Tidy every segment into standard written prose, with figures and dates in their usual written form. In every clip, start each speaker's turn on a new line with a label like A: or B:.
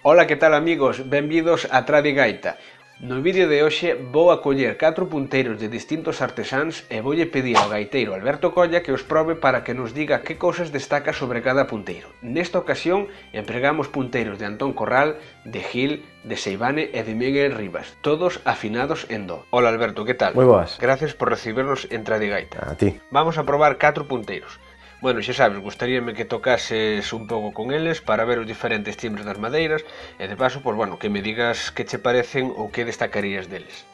A: Ola, que tal amigos? Benvidos a Tradigaita. No vídeo de hoxe vou a coller 4 punteiros de distintos artesáns e voulle pedir ao gaiteiro Alberto Colla que os probe para que nos diga que cousas destaca sobre cada punteiro. Nesta ocasión empregamos punteiros de Antón Corral, de Gil, de Seivane e de Miguel Rivas, todos afinados en do. Ola Alberto, que tal?
B: Moi boas.
A: Gracias por recibirnos en Tradigaita.
B: A ti.
A: Vamos a probar 4 punteiros. Bueno, xa sabes, gustaríame que tocases un pouco con eles para ver os diferentes timbres das madeiras e de paso, pois bueno, que me digas que che parecen ou que destacarías deles.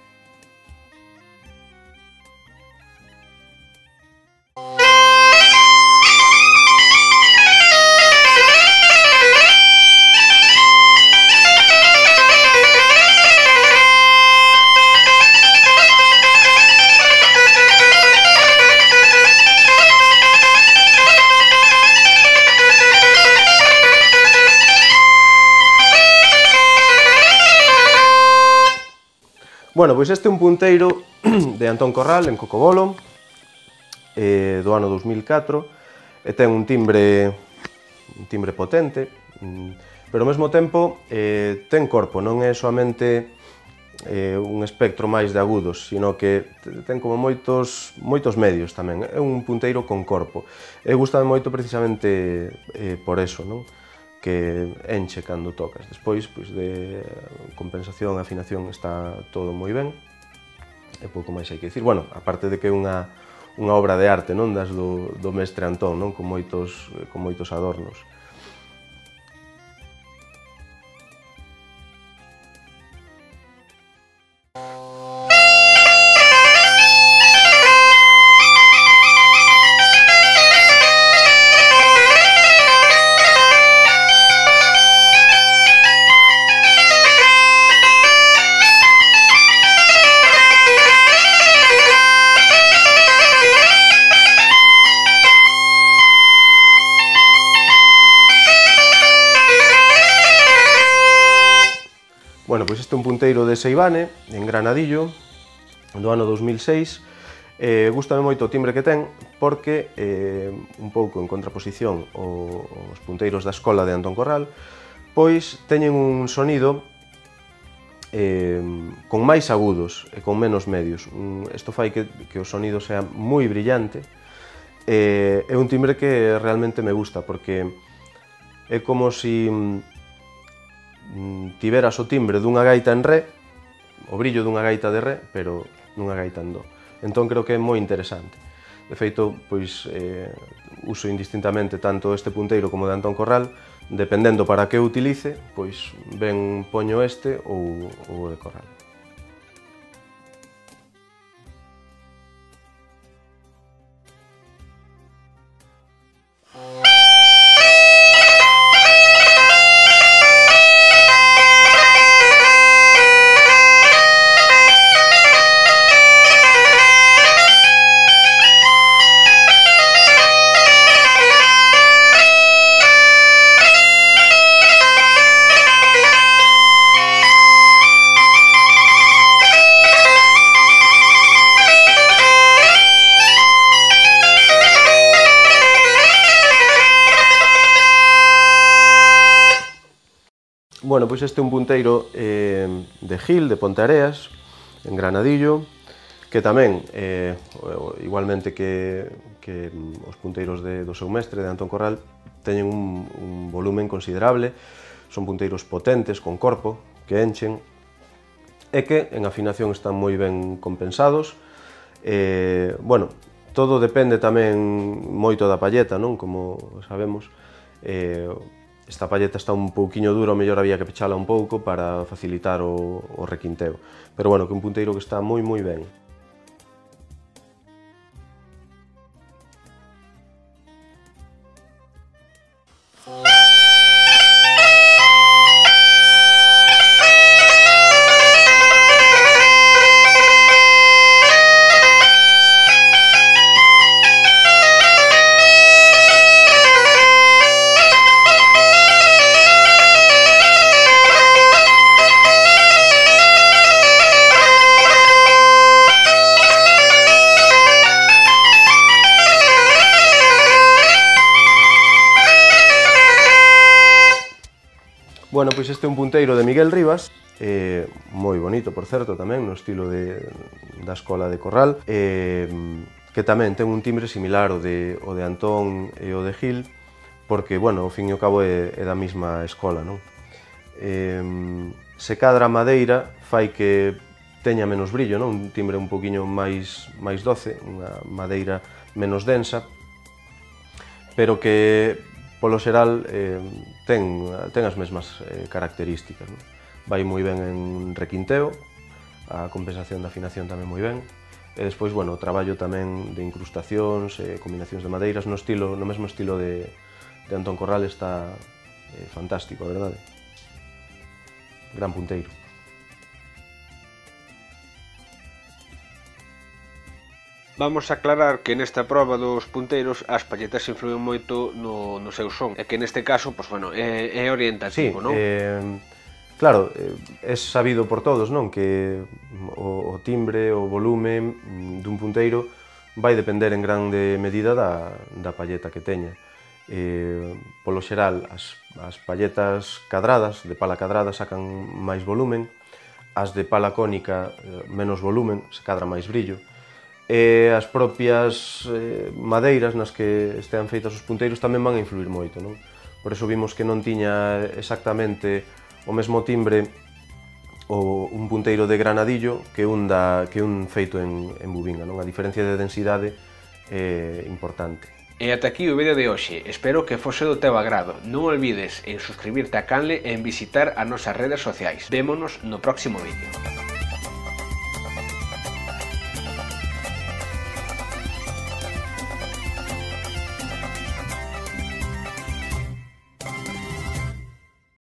B: Bueno, pois este é un punteiro de Antón Corral en Cocobolo do ano 2004 e ten un timbre potente, pero ao mesmo tempo ten corpo, non é soamente un espectro máis de agudos, sino que ten como moitos medios tamén. É un punteiro con corpo. E gustame moito precisamente por eso, non? Que enche cando tocas. Despois, pois, de compensación, afinación, está todo moi ben. E pouco máis hai que dicir. Bueno, aparte de que é unha obra de arte, non, das do mestre Antón, non, con moitos adornos. Bueno, pois este é un punteiro de Seivane, en Granadillo, do ano 2006. Gústame moito o timbre que ten, porque, un pouco en contraposición aos punteiros da escola de Antón Corral, pois teñen un sonido con máis agudos e con menos medios. Isto fai que o sonido sea moi brillante. É un timbre que realmente me gusta, porque é como si tiveras o timbre dunha gaita en re, o brillo dunha gaita de re, pero nunha gaita en do. Entón creo que é moi interesante. De feito, pois, uso indistintamente tanto este punteiro como o de Antón Corral, dependendo para que o utilice, pois ben poño este ou o de Corral. Bueno, pois este é un punteiro de Gil, de Ponteareas, en Granadillo, que tamén, igualmente que os punteiros do seu mestre, de Antón Corral, teñen un volumen considerable, son punteiros potentes, con corpo, que enchen, e que en afinación están moi ben compensados. Bueno, todo depende tamén moito da palleta, non? Como sabemos, esta palleta está un pouquiño dura, o mellor había que pechala un pouco para facilitar o requinteo. Pero bueno, que un punteiro que está moi ben. Bueno, pois este é un punteiro de Miguel Rivas, moi bonito, por certo, tamén, no estilo da escola de Corral, que tamén ten un timbre similar ao de Antón e o de Gil, porque, bueno, ao fin e ao cabo é da mesma escola, non? Se cadra a madeira fai que teña menos brillo, non? Un timbre un poquinho máis doce, unha madeira menos densa, pero que, polo xeral, ten as mesmas características, non? Vai moi ben en requinteo, a compensación da afinación tamén moi ben, e despois, bueno, o traballo tamén de incrustacións, combinacións de madeiras, no mesmo estilo de Antón Corral está fantástico, a verdade. Gran punteiro.
A: Vamos a aclarar que nesta proba dos punteiros as palletas influen moito no seu son, e que neste caso, pois, bueno, é orientativo, non?
B: Claro, é sabido por todos, non? Que o timbre, o volume dun punteiro vai depender en grande medida da palleta que teña. Polo xeral, as palletas cadradas, de pala cadrada, sacan máis volumen, as de pala cónica menos volumen, se cadra máis brillo, e as propias madeiras nas que estean feitas os punteiros tamén van a influir moito, non? Por iso vimos que non tiña exactamente o mesmo timbre un punteiro de granadillo que un feito en bubinga, non? A diferencia de densidade é importante.
A: E ata aquí o vídeo de hoxe, espero que fose do teu agrado. Non olvides en suscribirte a canle e en visitar as nosas redes sociais. Vémonos no próximo vídeo.